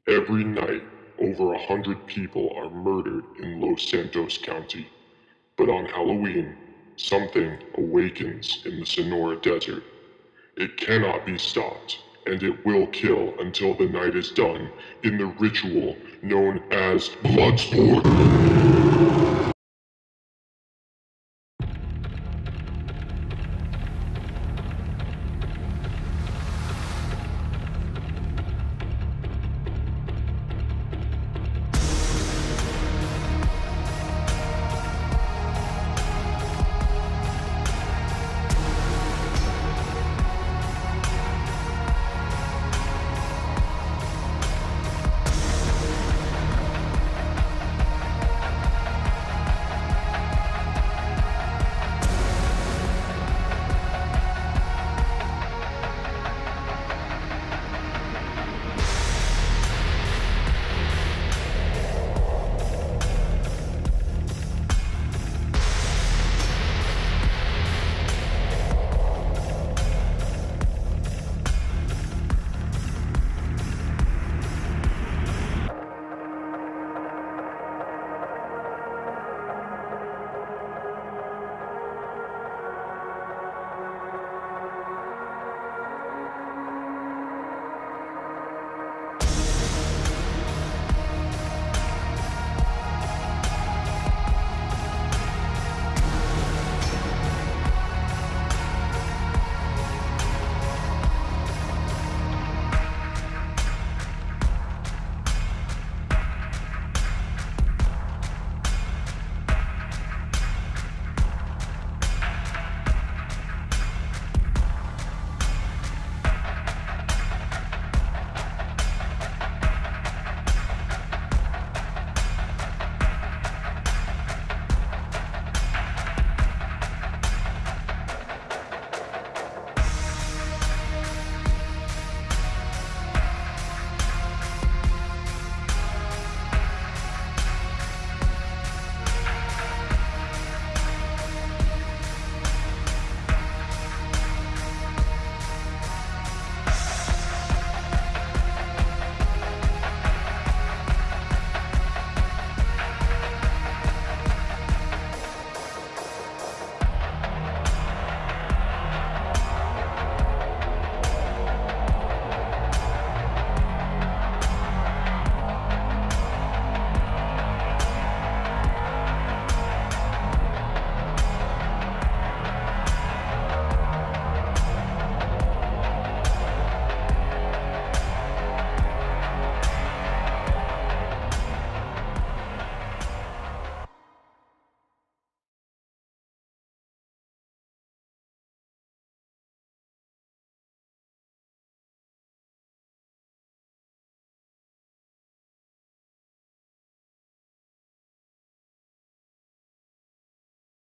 Every night, over 100 people are murdered in Los Santos County. But on Halloween, something awakens in the Sonora Desert. It cannot be stopped, and it will kill until the night is done in the ritual known as Bloodsport.